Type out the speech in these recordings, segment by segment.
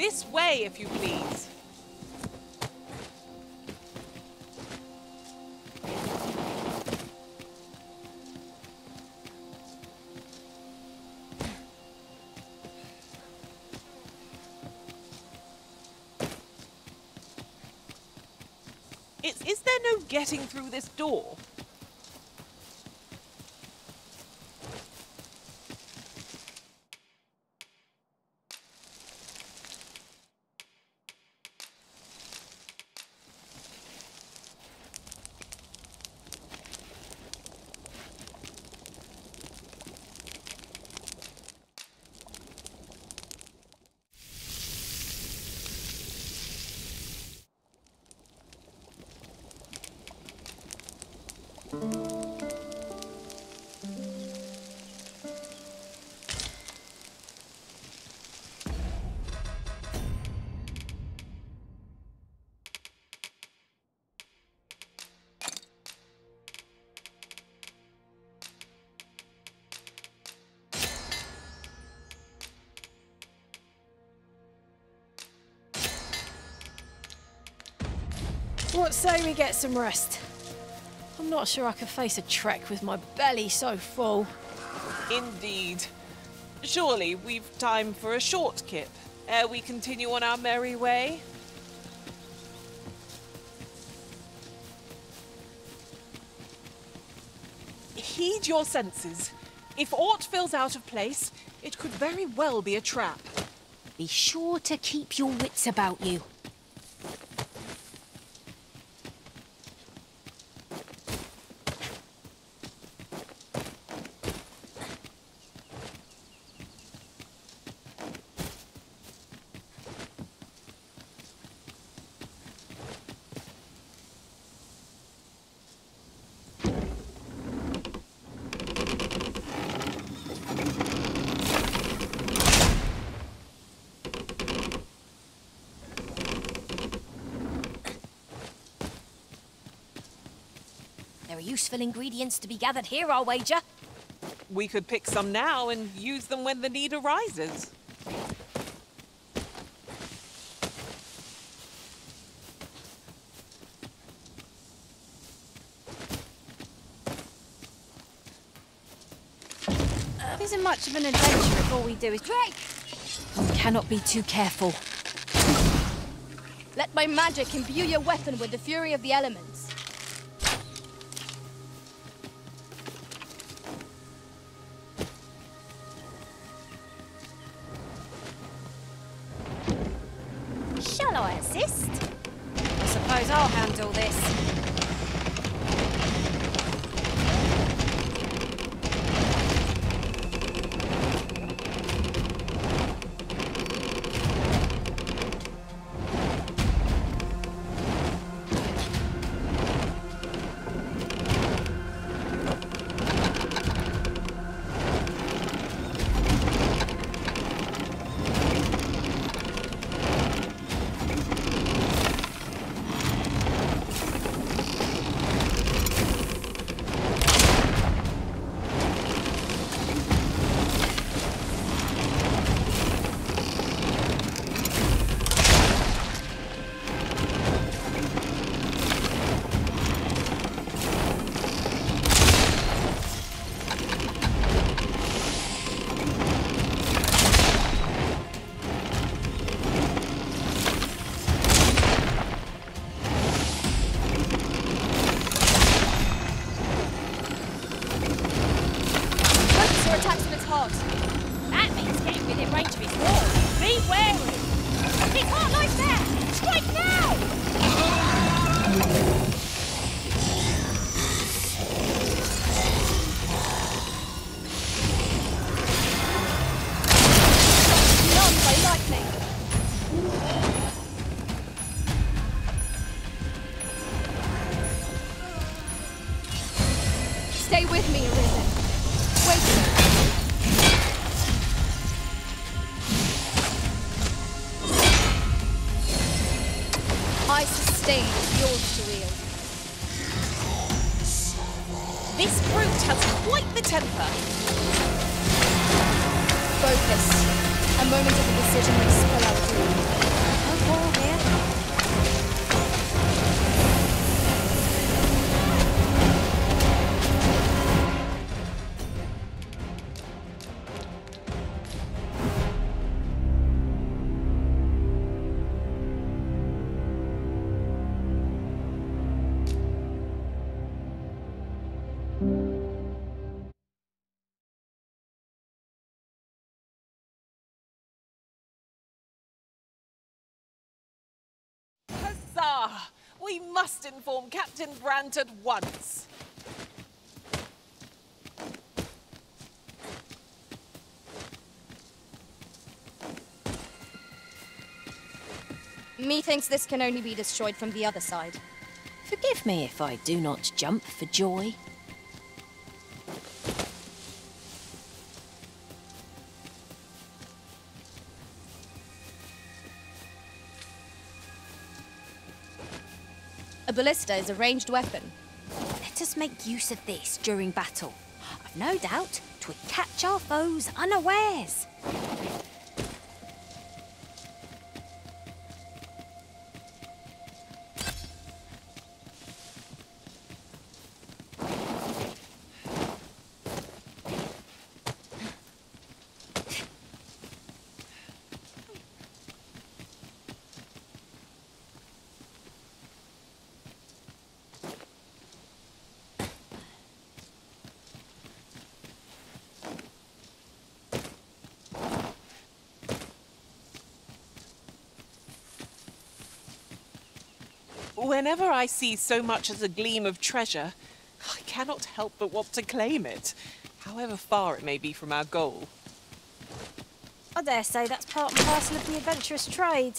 This way, if you please. Is there no getting through this door? What say we get some rest? I'm not sure I can face a trek with my belly so full. Indeed. Surely we've time for a short kip, ere we continue on our merry way. Heed your senses. If aught feels out of place, it could very well be a trap. Be sure to keep your wits about you. There are useful ingredients to be gathered here, I'll wager. We could pick some now and use them when the need arises. Isn't much of an adventure if all we do is Drake! You cannot be too careful. Let my magic imbue your weapon with the fury of the elements. Shall I assist? I suppose I'll handle this. That means getting within range of his wall. Be wary! He can't lie there! Strike now! None by lightning. Stay with me, Arisen. Wait. I sustain is yours to wield. This brute has quite the temper. Focus. A moment of indecision may spill our dream. No quarrel here. Huzzah! We must inform Captain Brant at once. Methinks this can only be destroyed from the other side. Forgive me if I do not jump for joy. A ballista is a ranged weapon. Let us make use of this during battle. I've no doubt 'twould catch our foes unawares. Whenever I see so much as a gleam of treasure, I cannot help but want to claim it, however far it may be from our goal. I dare say that's part and parcel of the adventurous trade.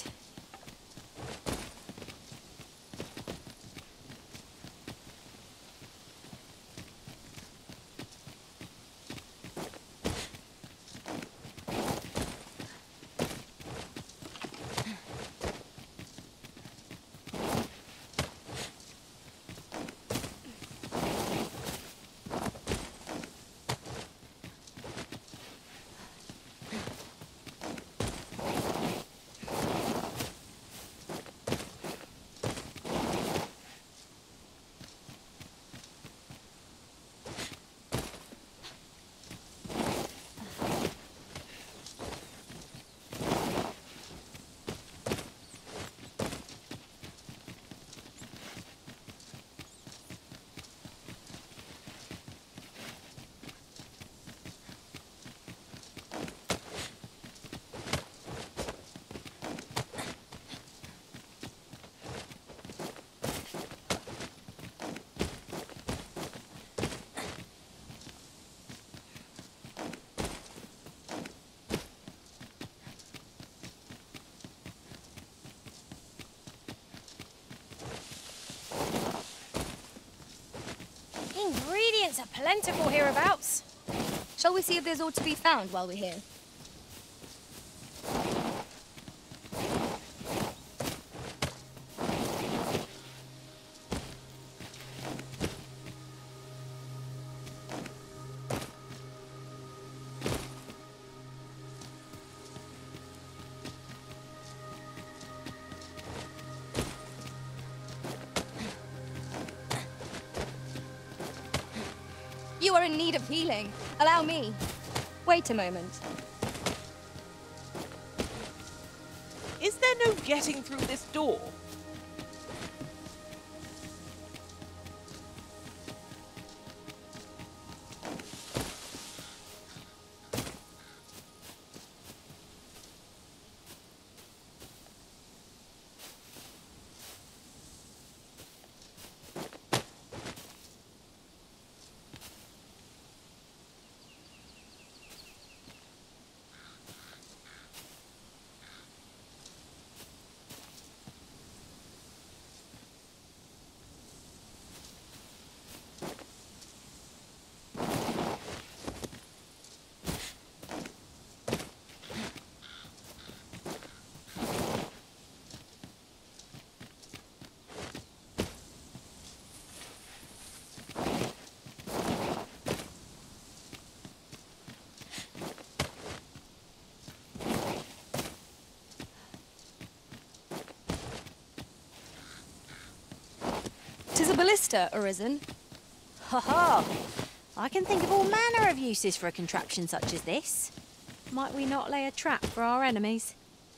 Ingredients are plentiful hereabouts. Shall we see if there's aught to be found while we're here? You are in need of healing. Allow me. Wait a moment. Is there no getting through this door? the ballista, Arisen? Ha ha! I can think of all manner of uses for a contraption such as this. Might we not lay a trap for our enemies?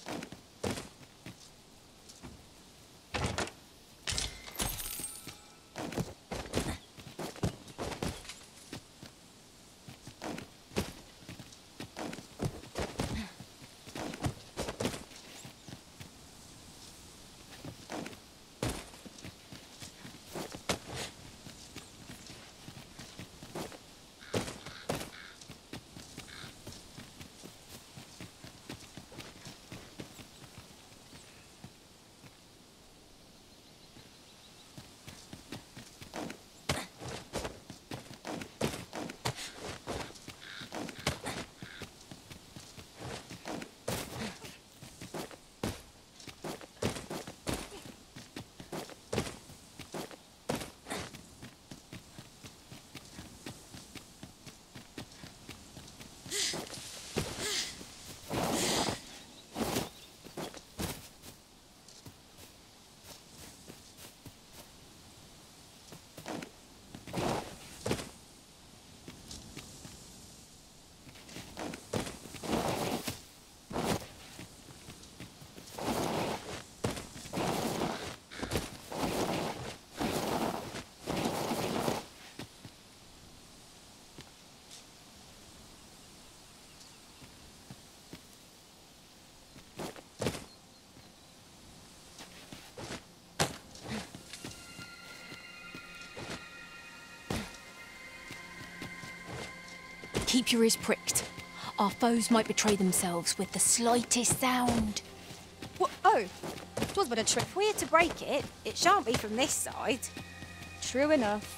Keep your ears pricked. Our foes might betray themselves with the slightest sound. Oh, 'twas but a trick. If we're to break it, it shan't be from this side. True enough.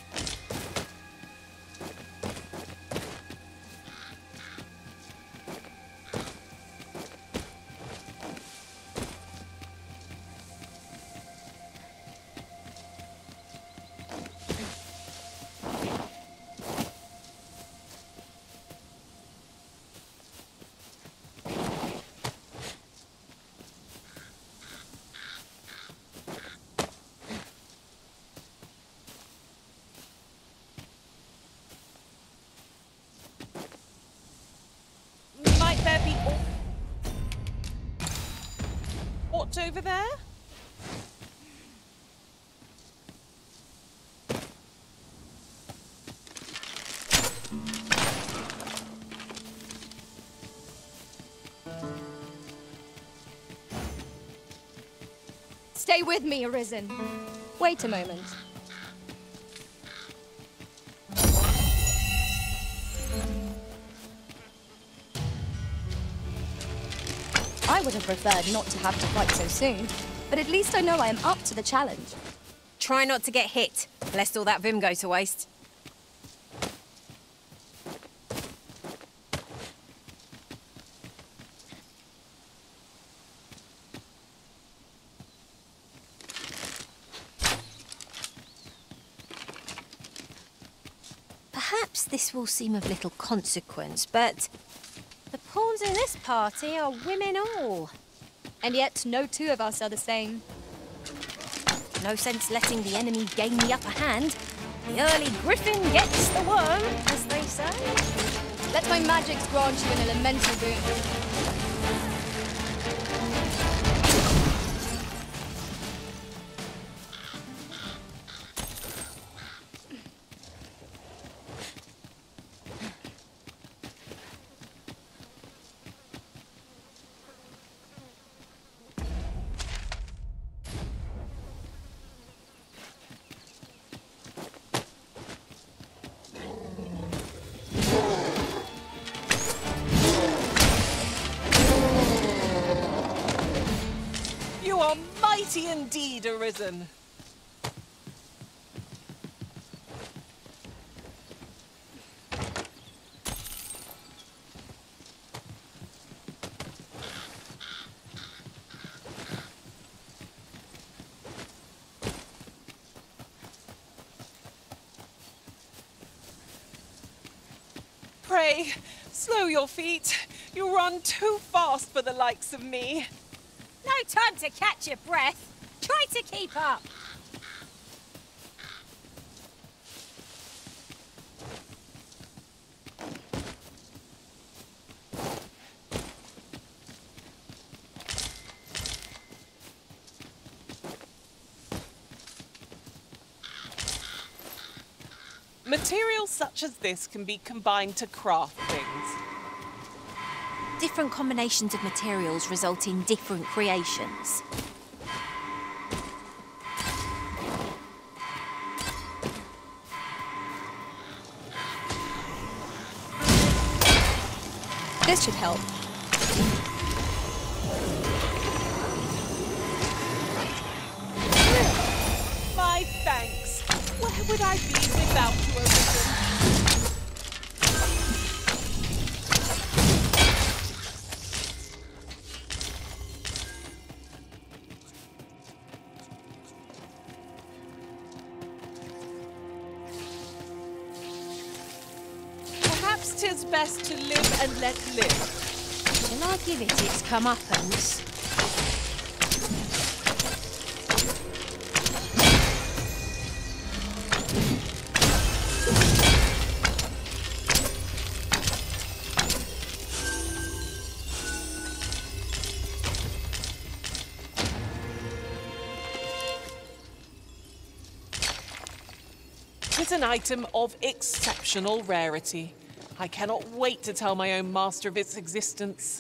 Might there be aught over there? Stay with me, Arisen. Wait a moment. I would have preferred not to have to fight so soon, but at least I know I am up to the challenge. Try not to get hit, lest all that vim go to waste. Perhaps this will seem of little consequence, but the pawns in this party are women all. And yet, no two of us are the same. No sense letting the enemy gain the upper hand. The early griffin gets the worm, as they say. Let my magics grant you an elemental boon. You are mighty indeed, Arisen. Pray, slow your feet. You run too fast for the likes of me. No time to catch your breath. Try to keep up. Materials such as this can be combined to craft things. Different combinations of materials result in different creations. This should help. My thanks. Where would I be without you, Origin? Perhaps 'tis best to live and let live. Shall I give it its comeuppance? It's an item of exceptional rarity. I cannot wait to tell my own master of its existence.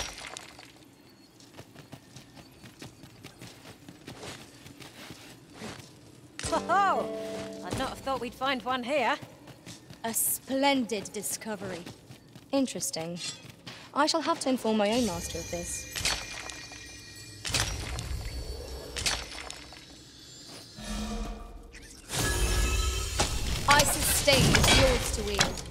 Oh, I'd not have thought we'd find one here. A splendid discovery. Interesting. I shall have to inform my own master of this. I sustain is yours to wield.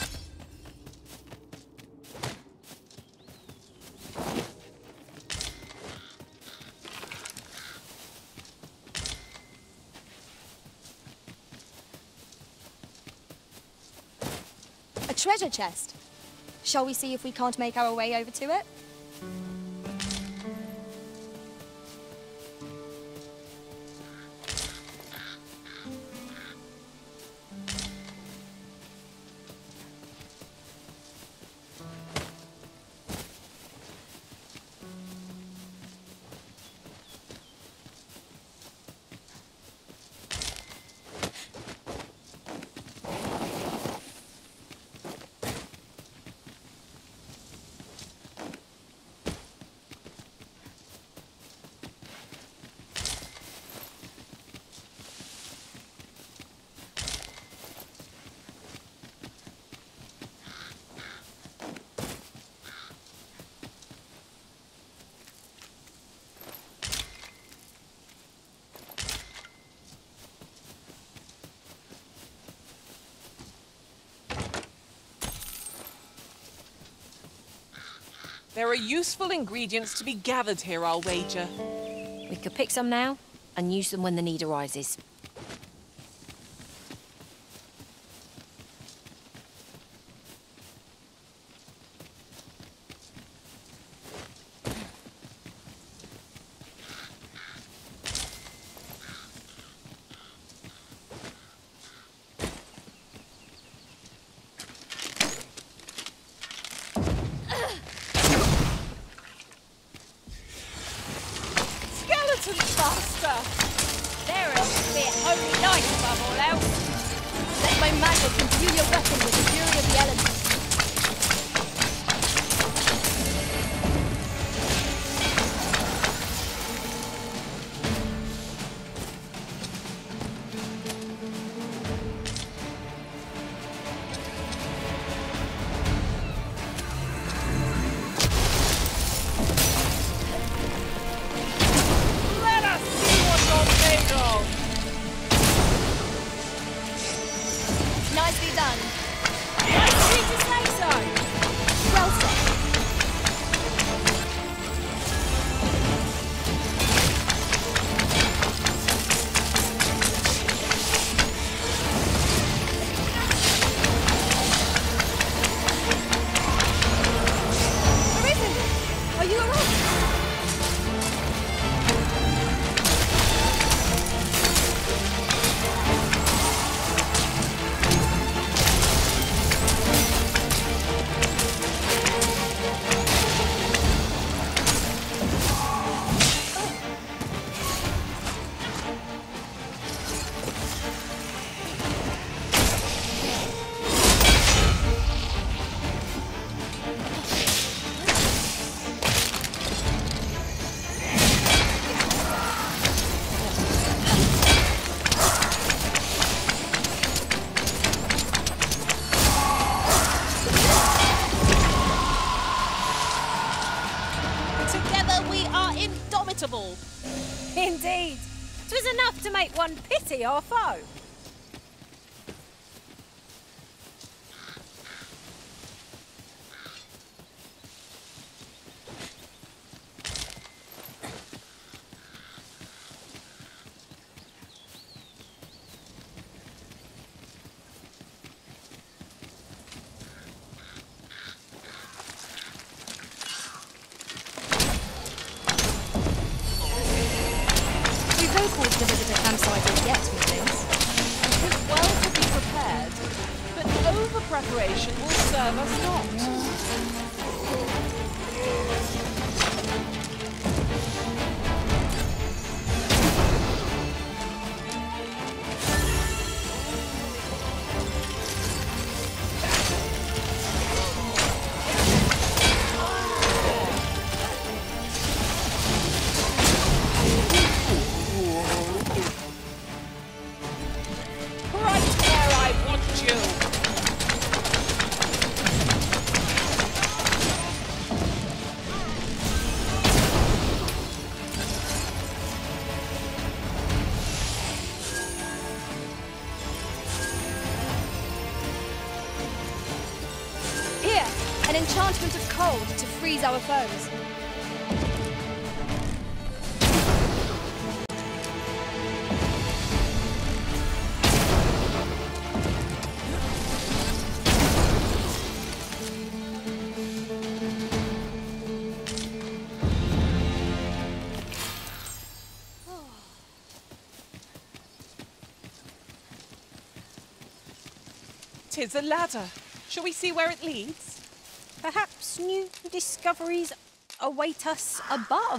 A treasure chest. Shall we see if we can't make our way over to it? There are useful ingredients to be gathered here, I'll wager. We could pick some now and use them when the need arises. Skeleton faster! They're a bit inevitable. Indeed. 'Twas enough to make one pity our foe. We've no cause to visit the campsite as yet, methinks. It is well to be prepared, but over-preparation will serve us not. Right where I want you! Here, an enchantment of cold to freeze our foes. Tis a ladder. Shall we see where it leads? Perhaps new discoveries await us above.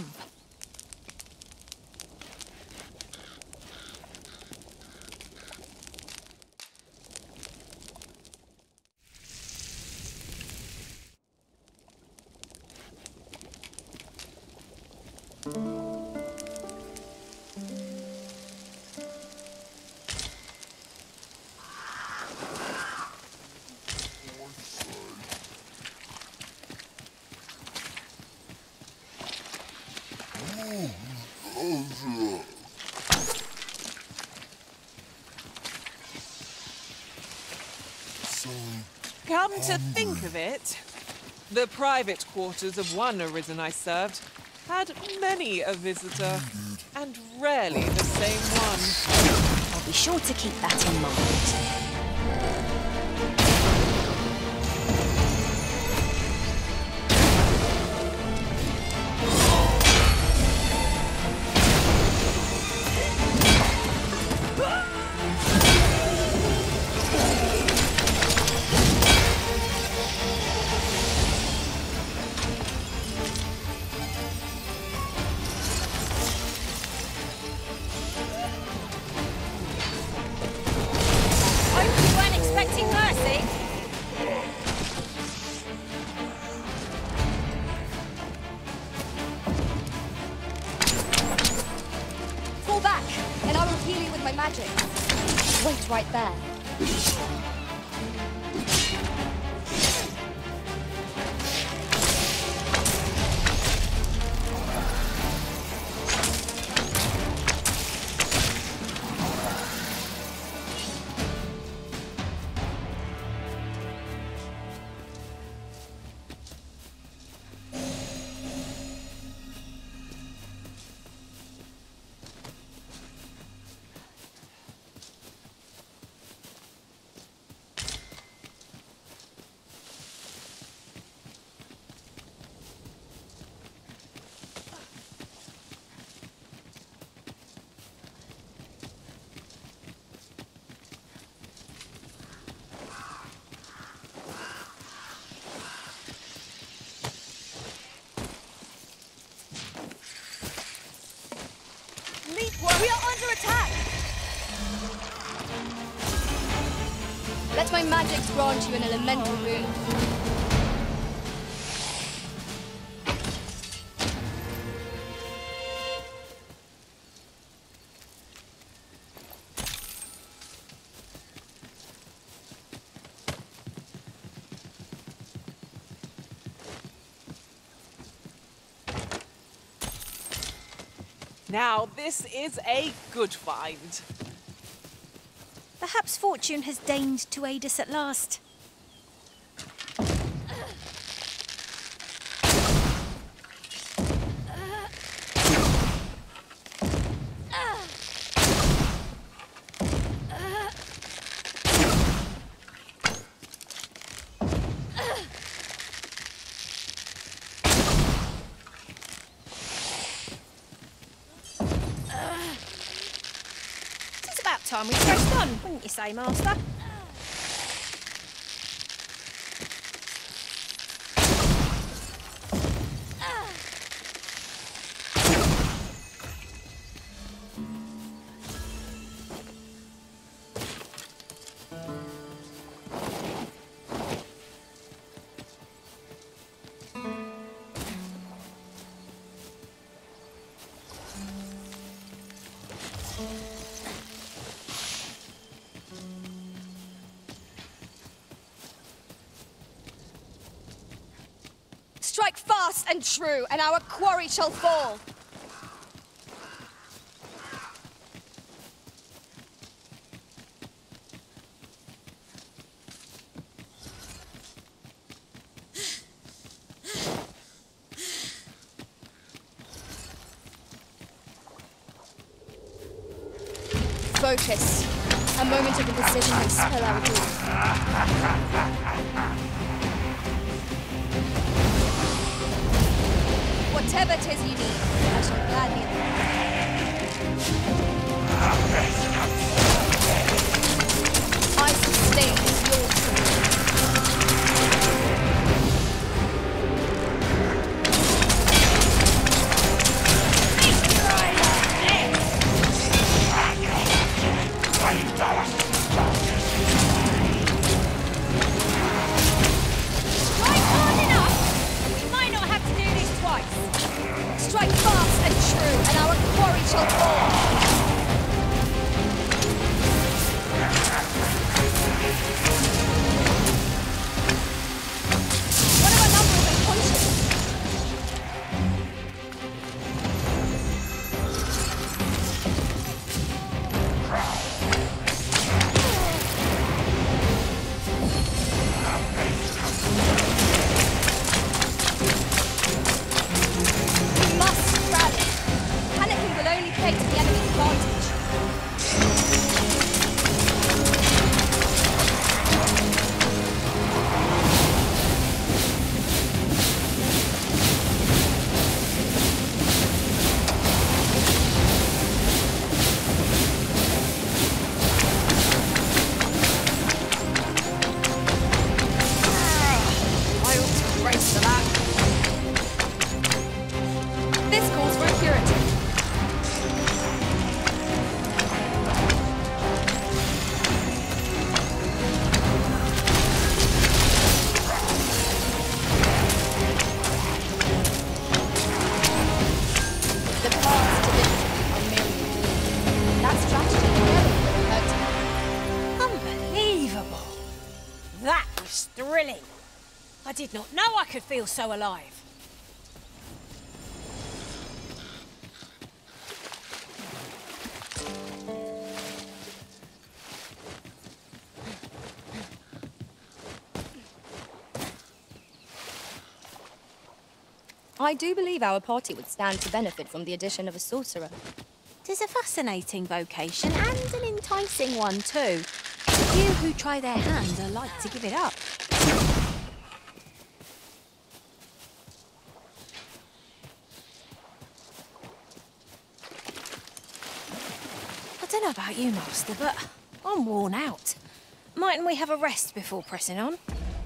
Come to think of it, the private quarters of one Arisen I served had many a visitor, and rarely the same one. I'll be sure to keep that in mind. Hope you weren't expecting mercy. Fall back, and I will heal you with my magic. Wait right there. We are under attack! Let my magic grant you an elemental boon. Now, this is a good find. Perhaps fortune has deigned to aid us at last. Time we pressed on, wouldn't you say, Master? Strike fast and true, and our quarry shall fall. Focus. A moment of indecision may spell our doom. Whatever 'tis you need, I shall gladly I sustain your truth. Strike fast and true, and our quarry shall fall. What of a number of punches? This calls for a curative. The paths to victory are myriad. That strategy never would have hurt. Unbelievable. That was thrilling. I did not know I could feel so alive. I do believe our party would stand to benefit from the addition of a sorcerer. 'Tis a fascinating vocation and an enticing one too. Few who try their hand are like to give it up. I don't know about you, Master, but I'm worn out. Mightn't we have a rest before pressing on?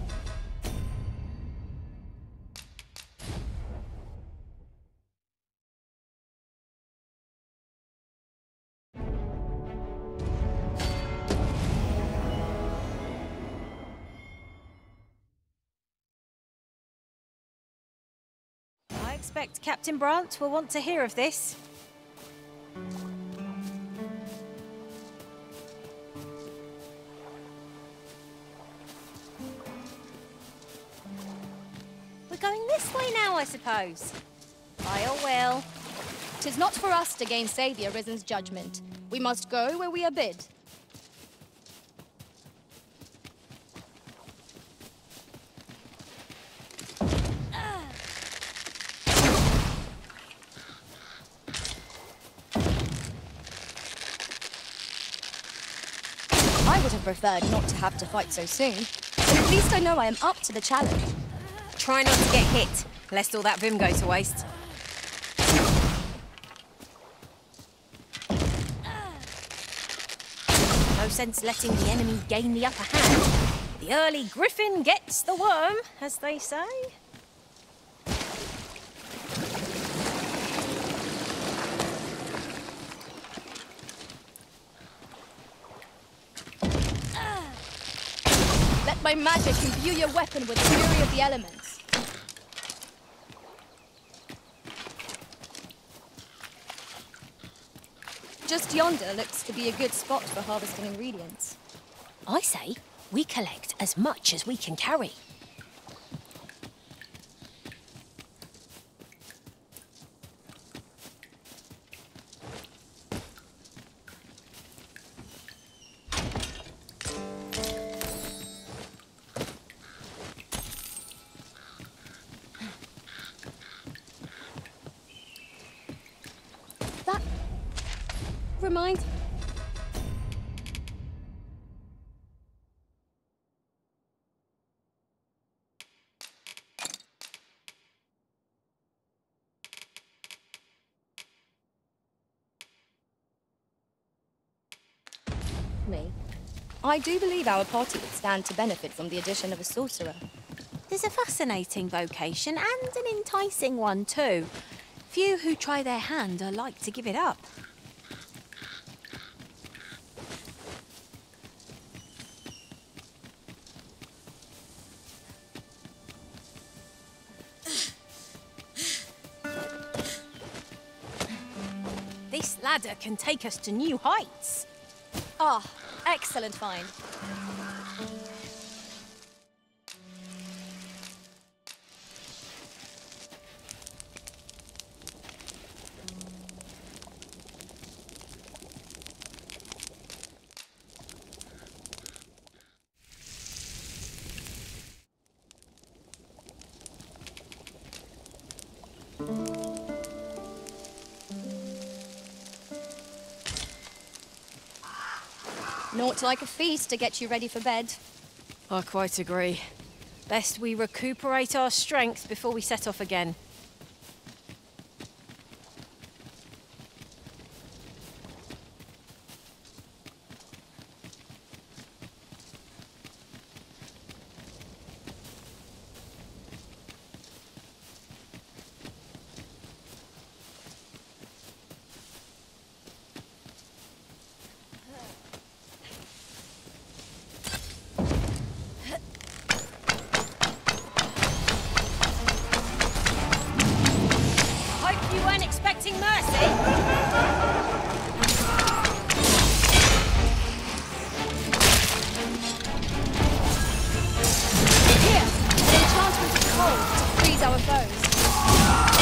I expect Captain Brant will want to hear of this. We're going this way now, I suppose. By your will. 'Tis not for us to gainsay the Arisen's judgment. We must go where we are bid. I would have preferred not to have to fight so soon, but at least I know I am up to the challenge. Try not to get hit, lest all that vim go to waste. No sense letting the enemy gain the upper hand. The early griffin gets the worm, as they say. Let my magic imbue your weapon with the fury of the elements. Just yonder looks to be a good spot for harvesting ingredients. I say we collect as much as we can carry. That reminds me. I do believe our party would stand to benefit from the addition of a sorcerer. There's a fascinating vocation and an enticing one too. Few who try their hand are like to give it up. This ladder can take us to new heights. Ah, excellent find. Naught like a feast to get you ready for bed. I quite agree. Best we recuperate our strength before we set off again. Hope you weren't expecting mercy. Here, an enchantment of cold to freeze our foes.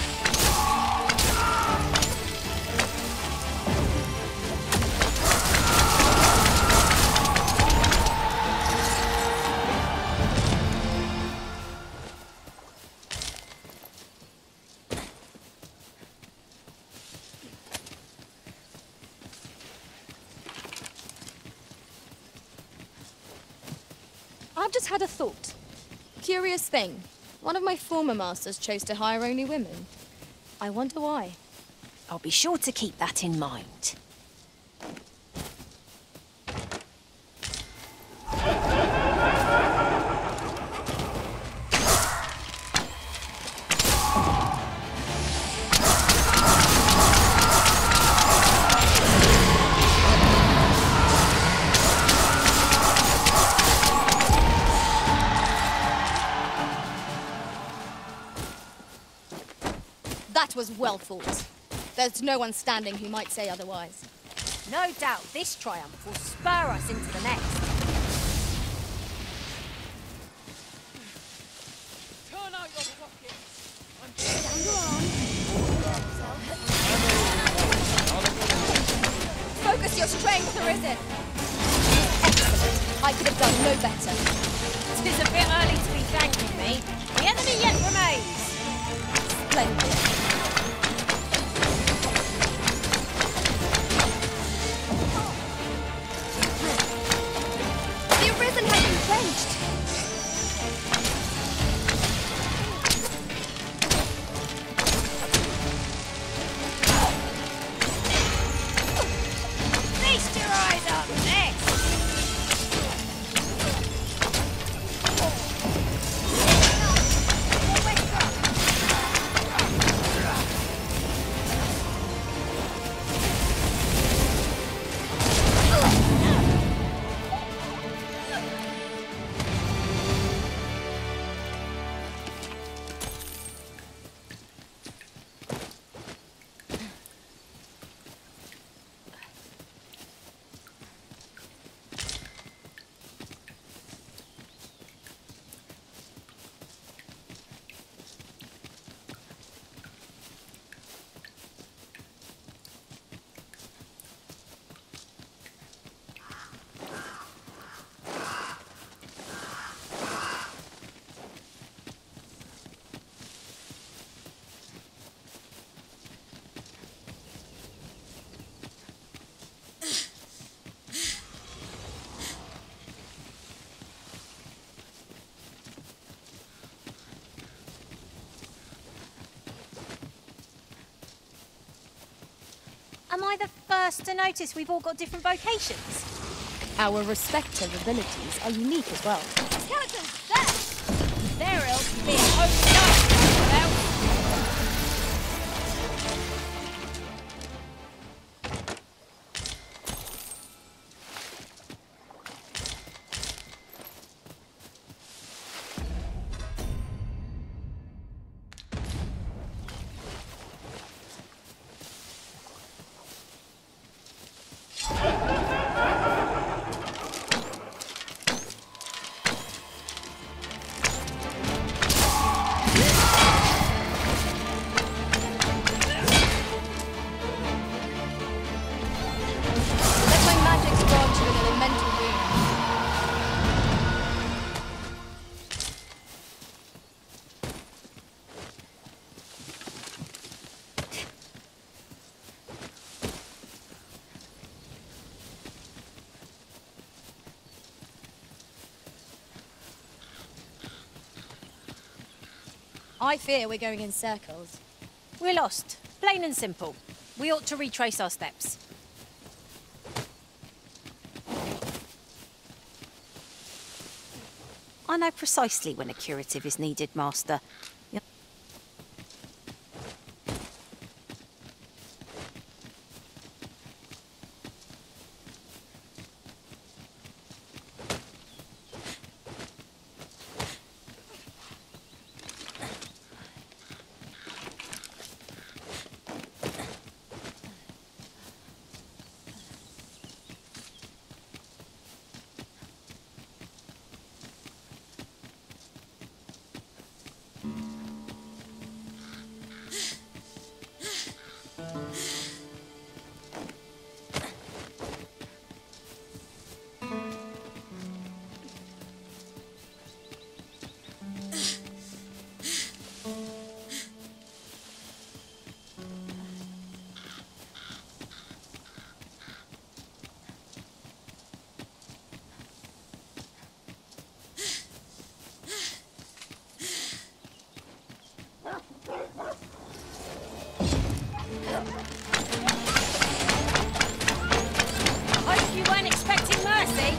I've just had a thought. Curious thing. One of my former masters chose to hire only women. I wonder why. I'll be sure to keep that in mind. That was well fought. There's no one standing who might say otherwise. No doubt this triumph will spur us into the next. Turn out your rockets. Down your arm. Where's your strength, Arisen? Excellent. I could have done no better. Tis a bit early to be thanking me. The enemy yet remains. Splendid. The Arisen has been quenched. Feast your eyes up next. Am I the first to notice we've all got different vocations? Our respective abilities are unique as well. Skeletons, there! They're else being opened up now. Let my magic grant you an elemental wound. I fear we're going in circles. We're lost. Plain and simple. We ought to retrace our steps. I know precisely when a curative is needed, Master. Hope you weren't expecting mercy.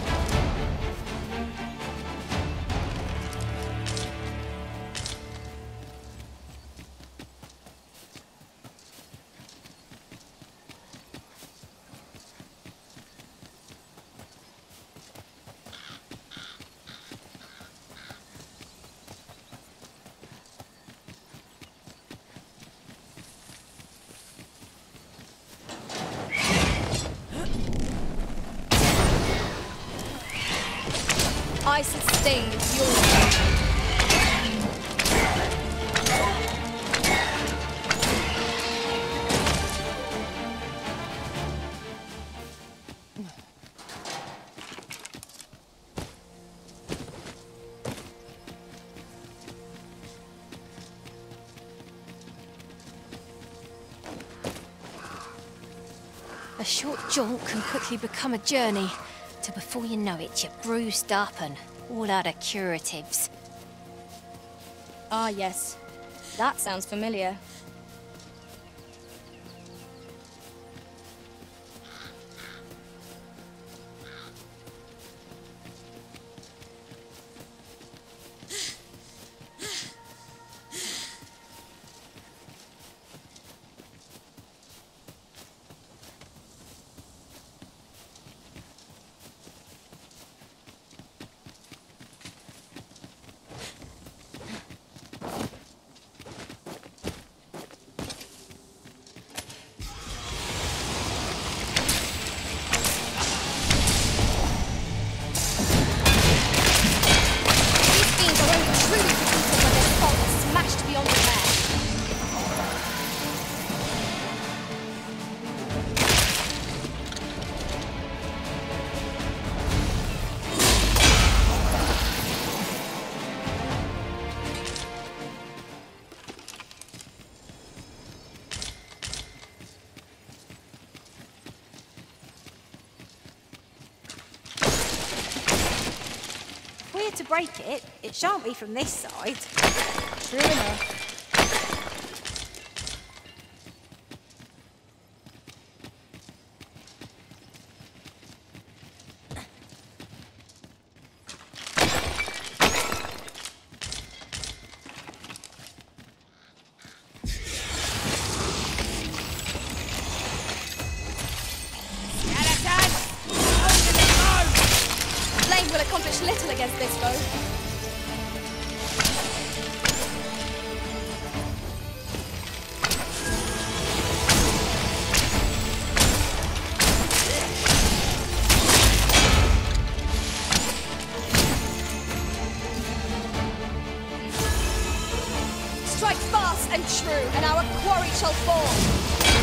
I sustain your... A short jaunt can quickly become a journey, till before you know it, you're bruised up and all out of curatives. Ah, yes. That sounds familiar. To break it, it shan't be from this side. True enough. Will accomplish little against this foe. Strike fast and true, and our quarry shall fall.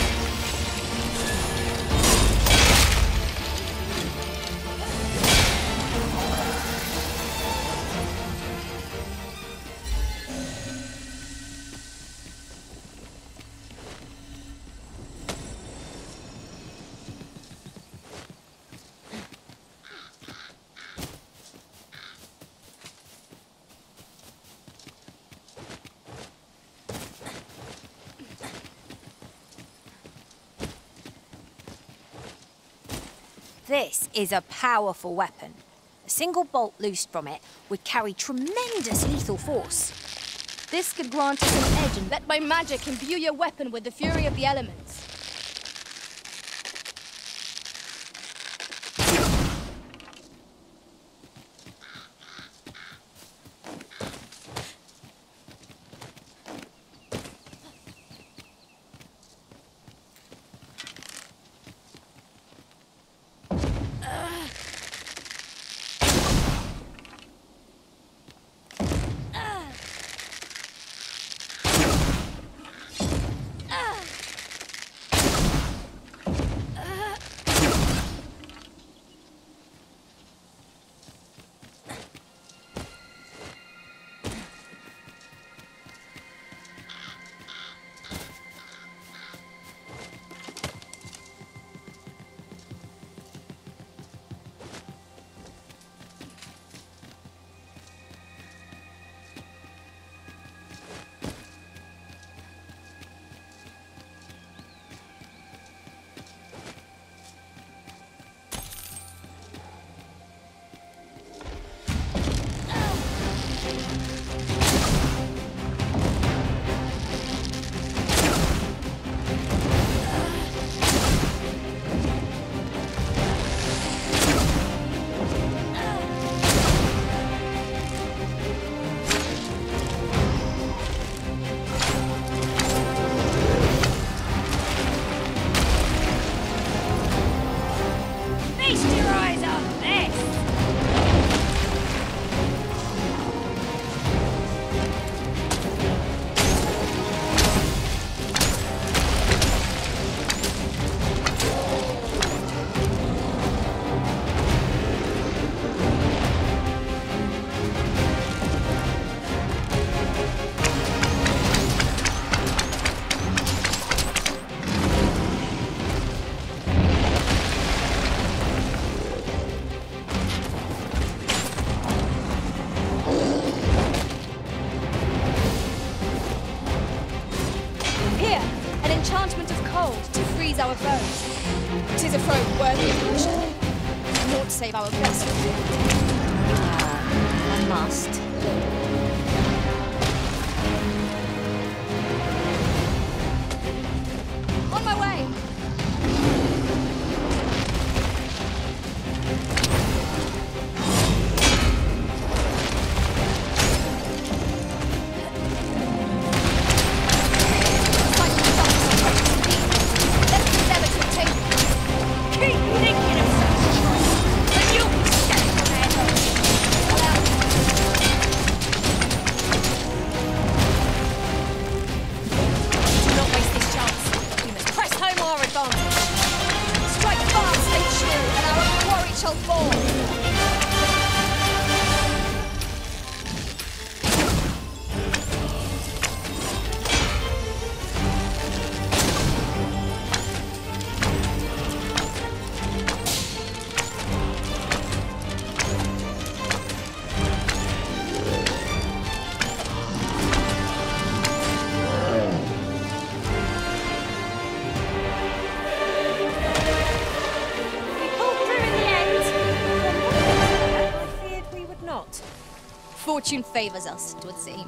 This is a powerful weapon. A single bolt loosed from it would carry tremendous lethal force. This could grant us an edge, and let my magic imbue your weapon with the fury of the elements. An enchantment of cold to freeze our foes. 'Tis a foe worthy of passion. Naught save our best friend. I must. On my way! Fortune favours us, it would seem.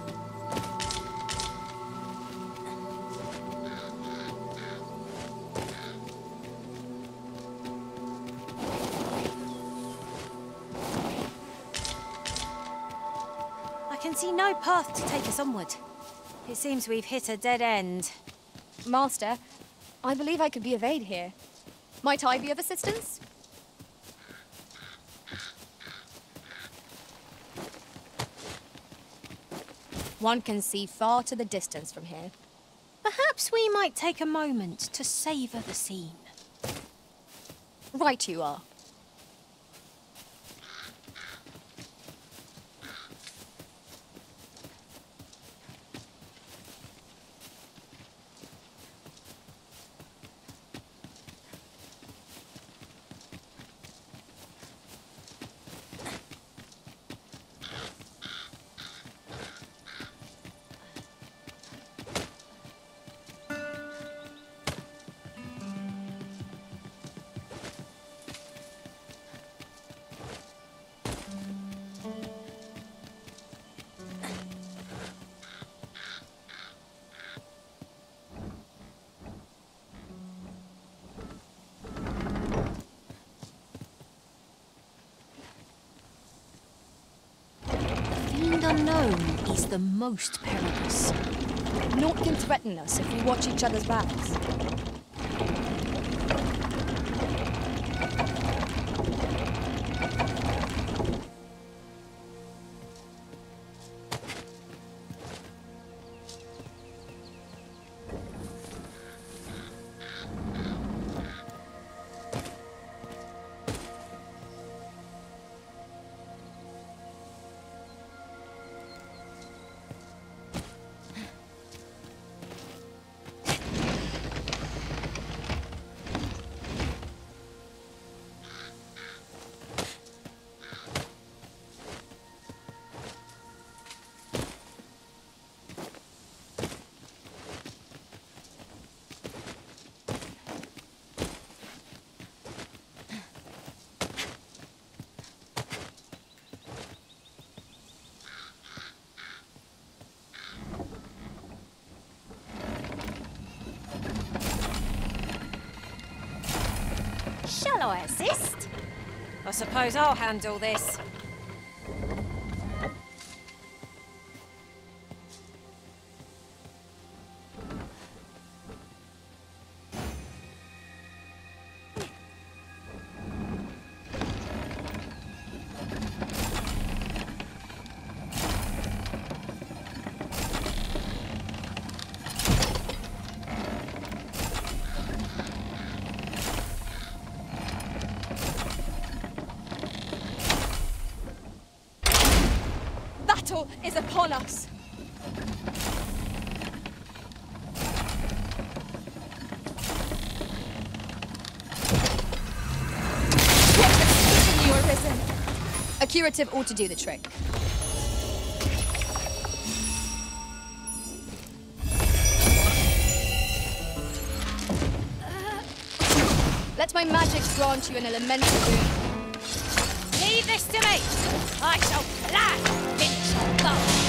I can see no path to take us onward. It seems we've hit a dead end. Master, I believe I could be of aid here. Might I be of assistance? One can see far to the distance from here. Perhaps we might take a moment to savour the scene. Right you are. Unknown is the most perilous. Naught can threaten us if we watch each other's backs. Shall I assist? I suppose I'll handle this. Battle is upon us. You are risen. A curative ought to do the trick. my magic grant you an elemental boon. Leave this to me. I shall gladly finish your goal.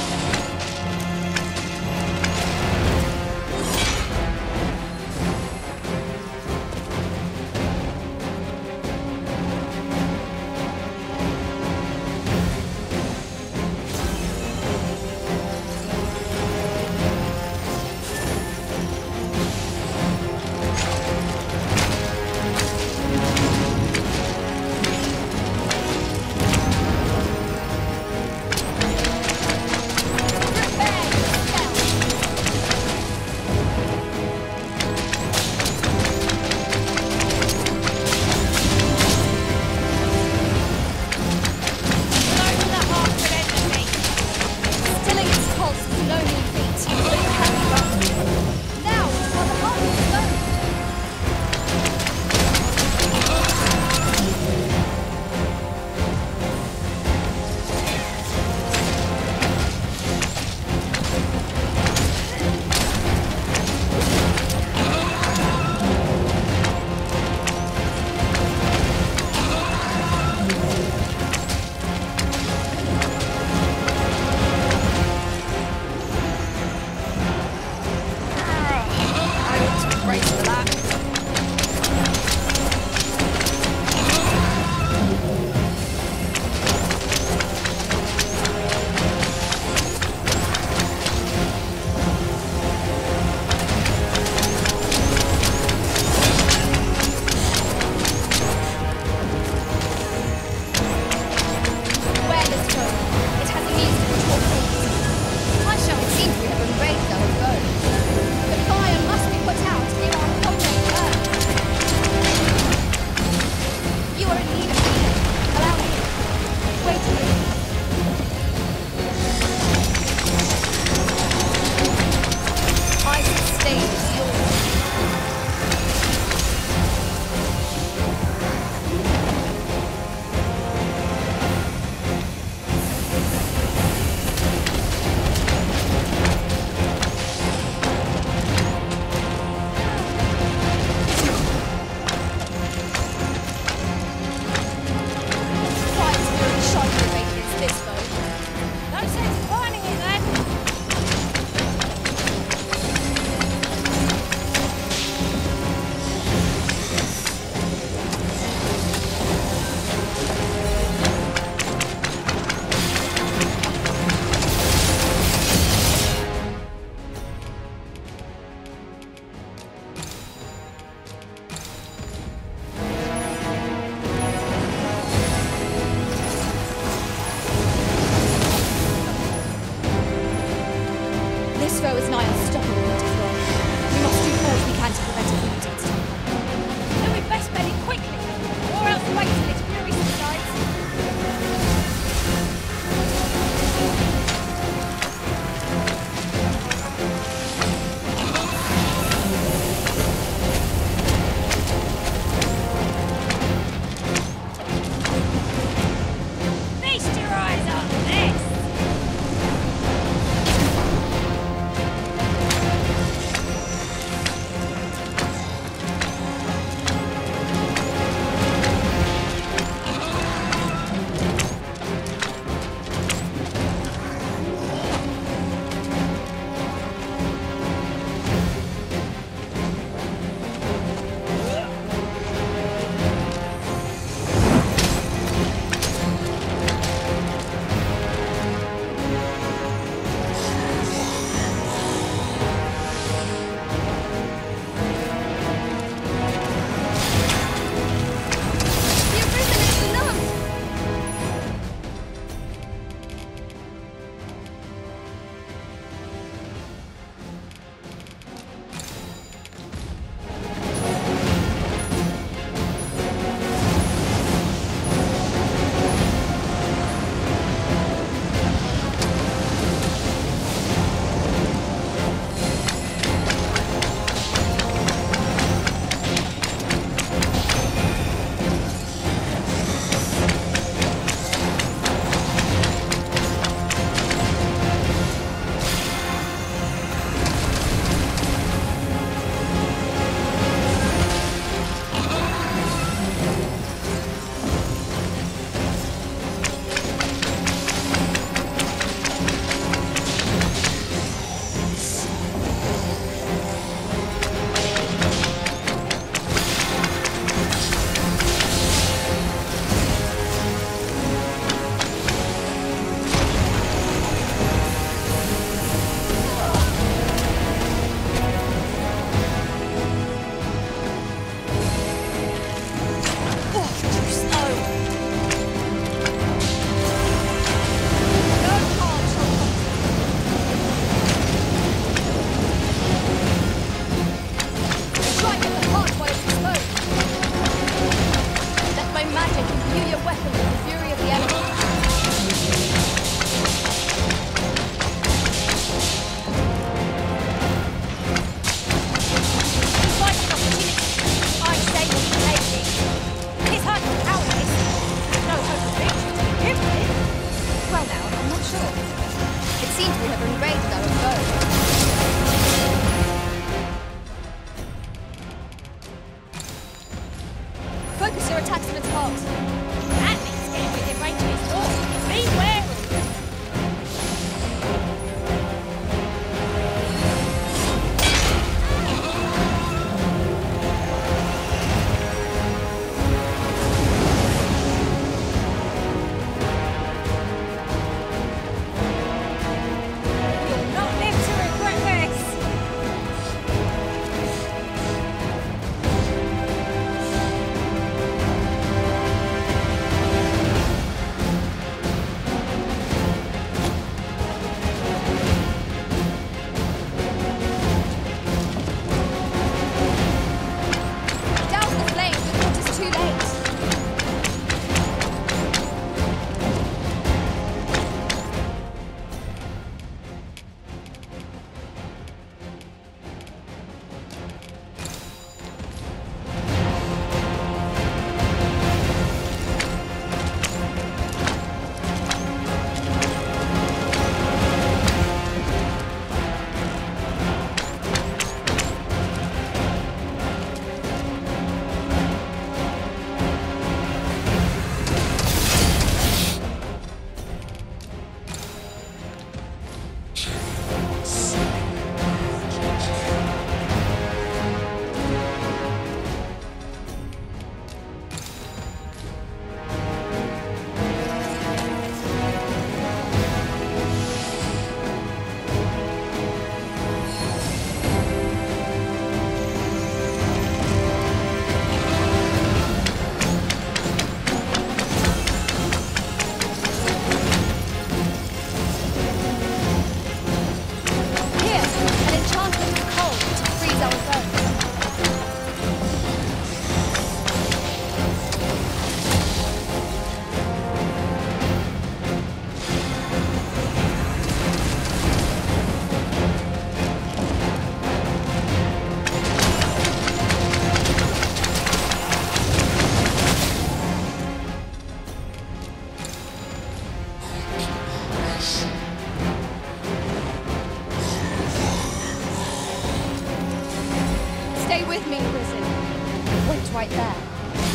Stay with me, Risen. Wait right there.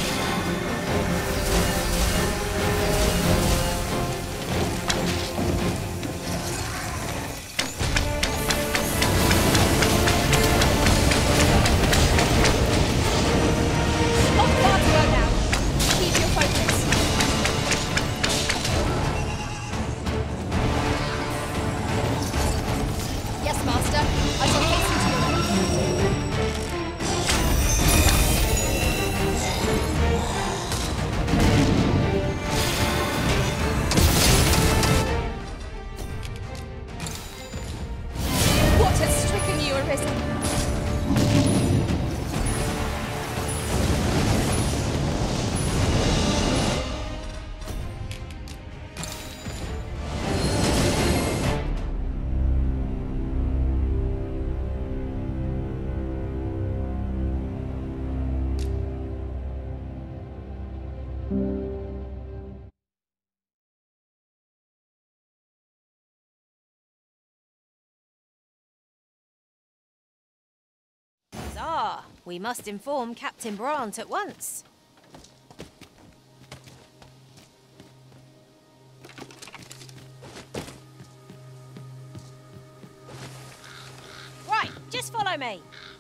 Stop Bartolo now. Keep your focus. Yes, Master. I shall hasten to your aid. What has stricken you, Arisen? We must inform Captain Brant at once. Right, just follow me.